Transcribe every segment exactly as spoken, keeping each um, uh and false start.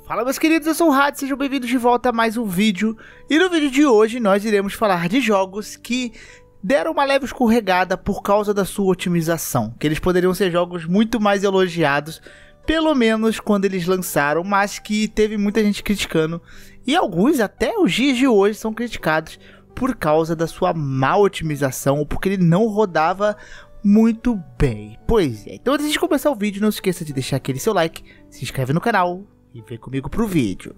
Fala meus queridos, eu sou o Had, sejam bem-vindos de volta a mais um vídeo. E no vídeo de hoje nós iremos falar de jogos que deram uma leve escorregada por causa da sua otimização. Que eles poderiam ser jogos muito mais elogiados, pelo menos quando eles lançaram, mas que teve muita gente criticando. E alguns até os dias de hoje são criticados por causa da sua má otimização, ou porque ele não rodava muito bem. Pois é, então antes de começar o vídeo, não se esqueça de deixar aquele seu like, se inscreve no canal e vem comigo pro vídeo.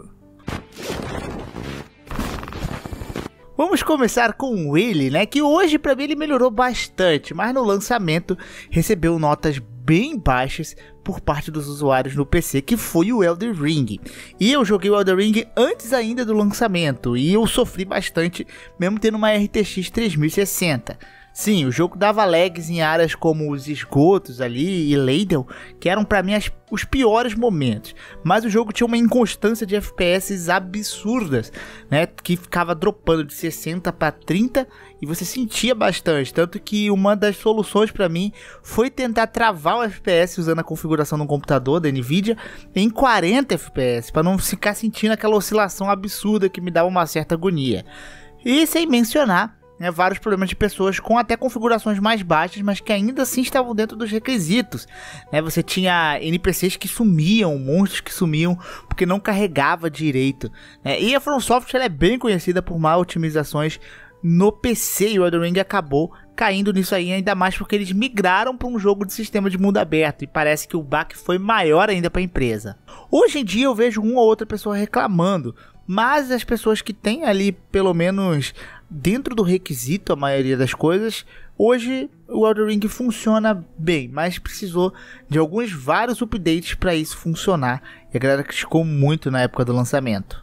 Vamos começar com ele, né, que hoje pra mim ele melhorou bastante, mas no lançamento recebeu notas bem baixas por parte dos usuários no P C, que foi o Elden Ring. E eu joguei o Elden Ring antes ainda do lançamento, e eu sofri bastante, mesmo tendo uma R T X três mil e sessenta. Sim, o jogo dava lags em áreas como os esgotos ali e Ladle, que eram pra mim as, os piores momentos. Mas o jogo tinha uma inconstância de F P S absurdas, né? Que ficava dropando de sessenta para trinta e você sentia bastante. Tanto que uma das soluções pra mim foi tentar travar o F P S usando a configuração do computador da Nvidia em quarenta F P S, para não ficar sentindo aquela oscilação absurda que me dava uma certa agonia. E sem mencionar, né, vários problemas de pessoas com até configurações mais baixas, mas que ainda assim estavam dentro dos requisitos, né? Você tinha N P Cs que sumiam, monstros que sumiam porque não carregava direito, né? E a From Software ela é bem conhecida por má otimizações no P C, e o Elden Ring acabou caindo nisso aí, ainda mais porque eles migraram para um jogo de sistema de mundo aberto, e parece que o baque foi maior ainda para a empresa. Hoje em dia eu vejo uma ou outra pessoa reclamando, mas as pessoas que têm ali pelo menos dentro do requisito a maioria das coisas, hoje o Elden Ring funciona bem, mas precisou de alguns vários updates para isso funcionar, e a galera criticou muito na época do lançamento.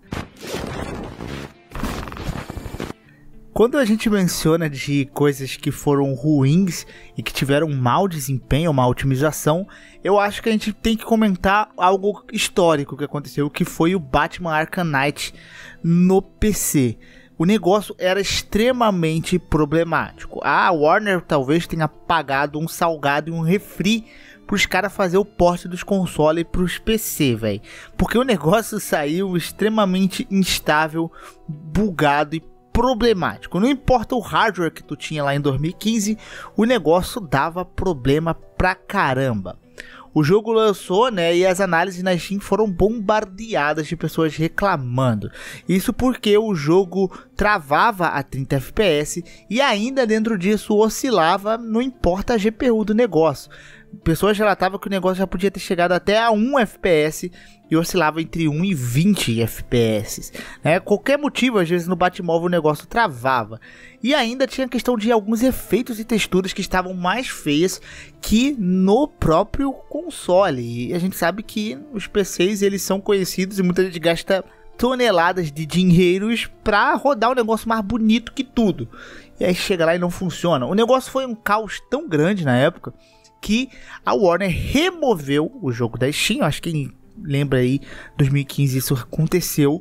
Quando a gente menciona de coisas que foram ruins e que tiveram um mau desempenho, uma otimização, eu acho que a gente tem que comentar algo histórico que aconteceu, que foi o Batman Arkham Knight no P C. O negócio era extremamente problemático. A Warner talvez tenha pagado um salgado e um refri para os caras fazer o porte dos consoles para os P C, velho. Porque o negócio saiu extremamente instável, bugado e problemático. Não importa o hardware que tu tinha lá em dois mil e quinze, o negócio dava problema pra caramba. O jogo lançou, né, e as análises na Steam foram bombardeadas de pessoas reclamando. Isso porque o jogo travava a trinta F P S e ainda dentro disso oscilava, não importa a G P U do negócio. Pessoas relatavam que o negócio já podia ter chegado até a um F P S e oscilava entre um e vinte F P S. Né? Qualquer motivo, às vezes no Batmóvel o negócio travava. E ainda tinha a questão de alguns efeitos e texturas que estavam mais feias que no próprio console. E a gente sabe que os P Cs eles são conhecidos e muita gente gasta toneladas de dinheiros para rodar um negócio mais bonito que tudo. E aí chega lá e não funciona. O negócio foi um caos tão grande na época que a Warner removeu o jogo da Steam. Acho que quem lembra aí, dois mil e quinze isso aconteceu.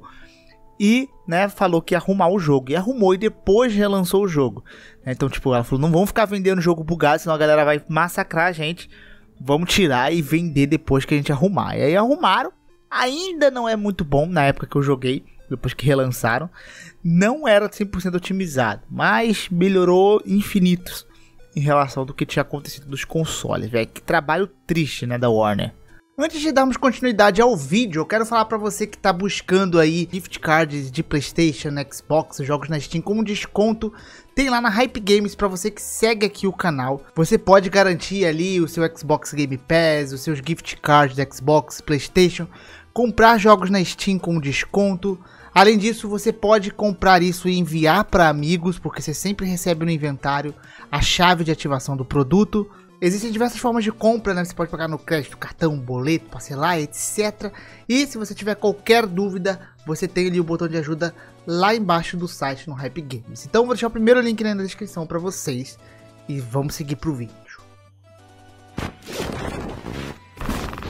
E, né, falou que ia arrumar o jogo. E arrumou e depois relançou o jogo. Então, tipo, ela falou, não vamos ficar vendendo jogo bugado, senão a galera vai massacrar a gente. Vamos tirar e vender depois que a gente arrumar. E aí arrumaram. Ainda não é muito bom na época que eu joguei, depois que relançaram. Não era cem por cento otimizado, mas melhorou infinitos em relação do que tinha acontecido nos consoles, velho. Que trabalho triste, né, da Warner. Antes de darmos continuidade ao vídeo, eu quero falar pra você que tá buscando aí gift cards de PlayStation, Xbox, jogos na Steam com desconto. Tem lá na Hype Games, pra você que segue aqui o canal. Você pode garantir ali o seu Xbox Game Pass, os seus gift cards de Xbox, PlayStation, comprar jogos na Steam com desconto. Além disso, você pode comprar isso e enviar para amigos, porque você sempre recebe no inventário a chave de ativação do produto. Existem diversas formas de compra, né? Você pode pagar no crédito, cartão, boleto, parcelar, etcétera. E se você tiver qualquer dúvida, você tem ali o botão de ajuda lá embaixo do site no Hype Games. Então vou deixar o primeiro link na descrição para vocês e vamos seguir pro vídeo.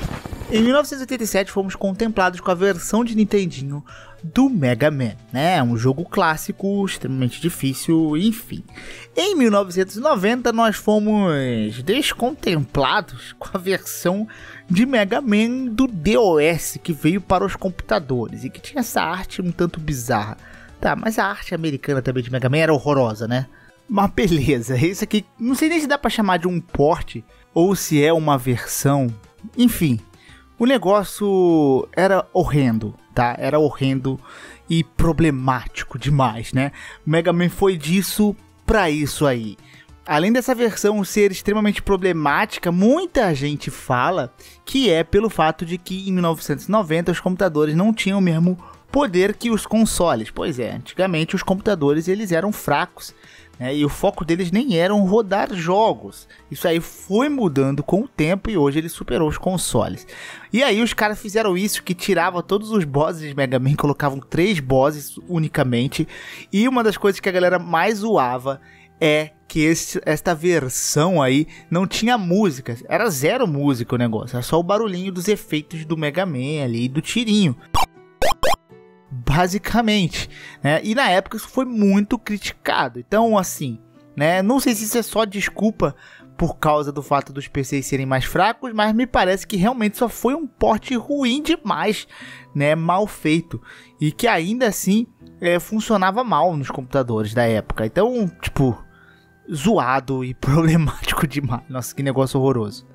Em mil novecentos e oitenta e sete fomos contemplados com a versão de Nintendinho do Mega Man, né? Um jogo clássico, extremamente difícil, enfim. Em mil novecentos e noventa nós fomos descontemplados com a versão de Mega Man do DOS, que veio para os computadores e que tinha essa arte um tanto bizarra. Tá, mas a arte americana também de Mega Man era horrorosa, né? Mas beleza, isso aqui não sei nem se dá pra chamar de um port ou se é uma versão, enfim. O negócio era horrendo, tá? Era horrendo e problemático demais, né? O Mega Man foi disso pra isso aí. Além dessa versão ser extremamente problemática, muita gente fala que é pelo fato de que em mil novecentos e noventa os computadores não tinham o mesmo poder que os consoles. Pois é, antigamente os computadores eles eram fracos. É, e o foco deles nem era rodar jogos. Isso aí foi mudando com o tempo e hoje ele superou os consoles. E aí os caras fizeram isso, que tirava todos os bosses de Mega Man, colocavam três bosses unicamente. E uma das coisas que a galera mais zoava é que esse, esta versão aí não tinha música. Era zero música o negócio, era só o barulhinho dos efeitos do Mega Man ali, do tirinho. Basicamente, né? E na época isso foi muito criticado. Então, assim, né? Não sei se isso é só desculpa por causa do fato dos P Cs serem mais fracos, mas me parece que realmente só foi um port ruim demais, né? Mal feito. E que ainda assim é, funcionava mal nos computadores da época. Então, tipo, zoado e problemático demais. Nossa, que negócio horroroso.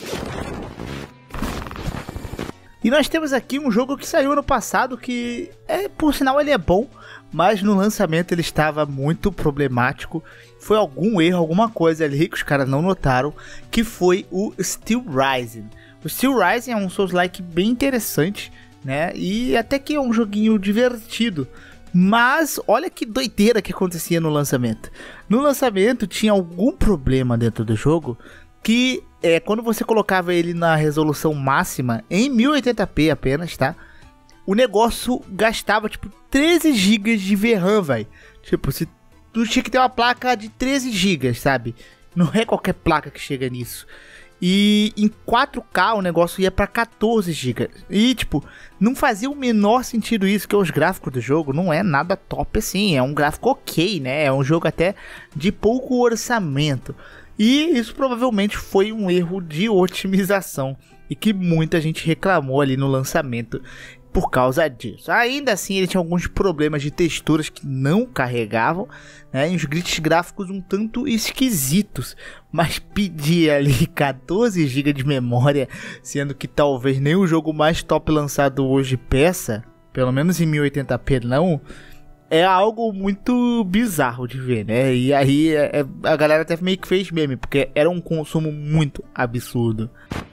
E nós temos aqui um jogo que saiu ano passado que, é, por sinal, ele é bom, mas no lançamento ele estava muito problemático. Foi algum erro, alguma coisa ali que os caras não notaram, que foi o Steel Rising. O Steel Rising é um Souls-like bem interessante, né? E até que é um joguinho divertido. Mas olha que doideira que acontecia no lançamento. No lançamento tinha algum problema dentro do jogo que... É, quando você colocava ele na resolução máxima, em mil e oitenta p apenas, tá? O negócio gastava, tipo, treze gigas de V RAM, velho. Tipo, se tu tinha que ter uma placa de treze gigas, sabe? Não é qualquer placa que chega nisso. E em quatro K o negócio ia pra quatorze gigas. E, tipo, não fazia o menor sentido isso, que os gráficos do jogo não é nada top assim. É um gráfico ok, né? É um jogo até de pouco orçamento. E isso provavelmente foi um erro de otimização e que muita gente reclamou ali no lançamento por causa disso. Ainda assim, ele tinha alguns problemas de texturas que não carregavam, né, e uns glitches gráficos um tanto esquisitos, mas pedia ali quatorze gigas de memória, sendo que talvez nem o jogo mais top lançado hoje peça, pelo menos em mil e oitenta p não. É algo muito bizarro de ver, né? E aí é, é, a galera até meio que fez meme, porque era um consumo muito absurdo.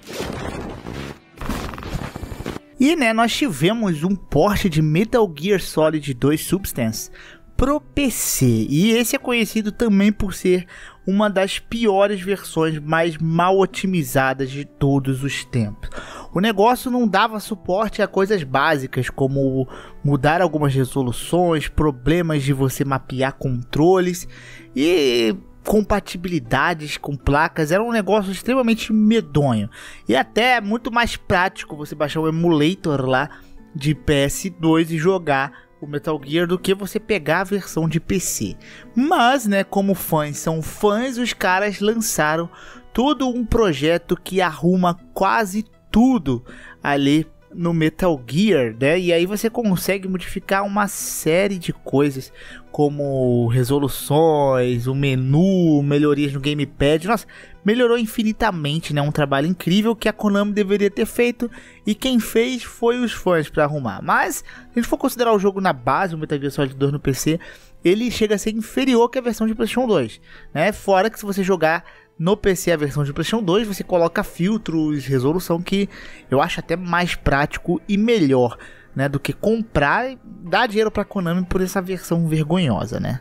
E, né, nós tivemos um port de Metal Gear Solid dois Substance pro P C. E esse é conhecido também por ser uma das piores versões mais mal otimizadas de todos os tempos. O negócio não dava suporte a coisas básicas como mudar algumas resoluções, problemas de você mapear controles e compatibilidades com placas. Era um negócio extremamente medonho e até muito mais prático você baixar o emulator lá de P S dois e jogar o Metal Gear do que você pegar a versão de P C. Mas, né, como fãs são fãs, os caras lançaram todo um projeto que arruma quase tudo ali no Metal Gear, né? E aí você consegue modificar uma série de coisas, como resoluções, o menu, melhorias no gamepad. Nossa, melhorou infinitamente, né? Um trabalho incrível que a Konami deveria ter feito e quem fez foi os fãs para arrumar. Mas, se a gente for considerar o jogo na base, o Metal Gear Solid dois no P C, ele chega a ser inferior que a versão de PlayStation dois, né? Fora que se você jogar no P C a versão de PlayStation dois, você coloca filtros, resolução, que eu acho até mais prático e melhor, né, do que comprar e dar dinheiro pra Konami por essa versão vergonhosa, né?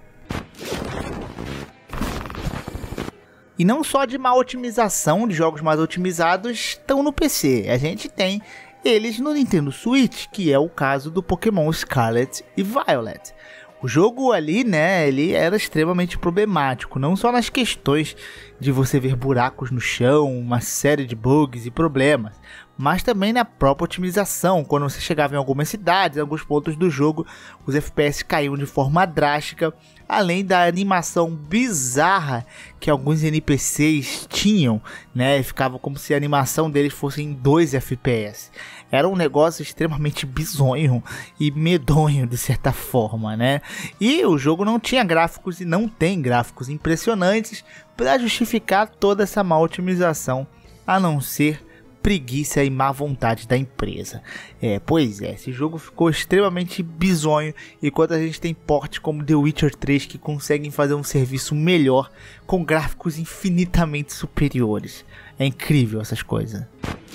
E não só de má otimização, de jogos mais otimizados estão no P C. A gente tem eles no Nintendo Switch, que é o caso do Pokémon Scarlet e Violet. O jogo ali, né, ele era extremamente problemático, não só nas questões de você ver buracos no chão, uma série de bugs e problemas, mas também na própria otimização. Quando você chegava em algumas cidades, em alguns pontos do jogo, os F P S caíam de forma drástica, além da animação bizarra que alguns N P Cs tinham, né? Ficava como se a animação deles fosse em dois F P S. Era um negócio extremamente bizonho e medonho de certa forma, né? E o jogo não tinha gráficos e não tem gráficos impressionantes para justificar toda essa má otimização, a não ser preguiça e má vontade da empresa. É, pois é, esse jogo ficou extremamente bizonho, enquanto a gente tem portes como The Witcher três que conseguem fazer um serviço melhor com gráficos infinitamente superiores. É incrível essas coisas.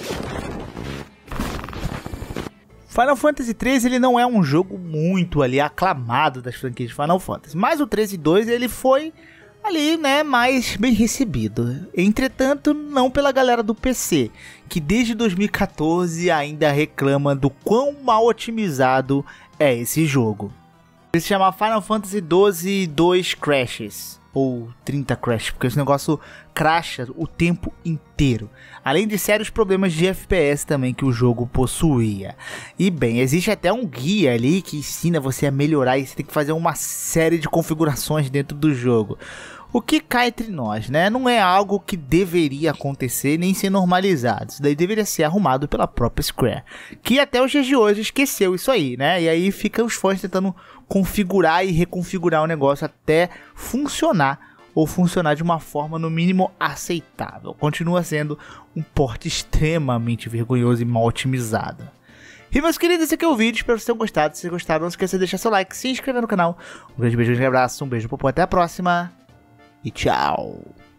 Final Fantasy treze ele não é um jogo muito ali aclamado das franquias de Final Fantasy, mas o treze dois ele foi ali, né, mais bem recebido. Entretanto, não pela galera do P C, que desde dois mil e quatorze ainda reclama do quão mal otimizado é esse jogo. Ele se chama Final Fantasy doze dois Crashes, ou trinta Crashes, porque esse negócio crasha o tempo inteiro, além de sérios problemas de F P S também que o jogo possuía. E bem, existe até um guia ali que ensina você a melhorar, e você tem que fazer uma série de configurações dentro do jogo. O que cá entre nós, né? Não é algo que deveria acontecer nem ser normalizado. Isso daí deveria ser arrumado pela própria Square, que até os dias de hoje esqueceu isso aí, né? E aí fica os fãs tentando configurar e reconfigurar o negócio até funcionar, ou funcionar de uma forma no mínimo aceitável. Continua sendo um porte extremamente vergonhoso e mal otimizado. E meus queridos, esse aqui é o vídeo, espero que vocês tenham gostado. Se vocês gostaram, não esqueça de deixar seu like, se inscrever no canal. Um grande beijo, um grande abraço, um beijo, popô, até a próxima e tchau!